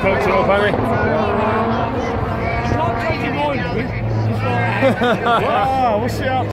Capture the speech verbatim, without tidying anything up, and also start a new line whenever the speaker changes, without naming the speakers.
coaching up, hasn't he?
It's not twenty-one, it's all right.
Wow, what's the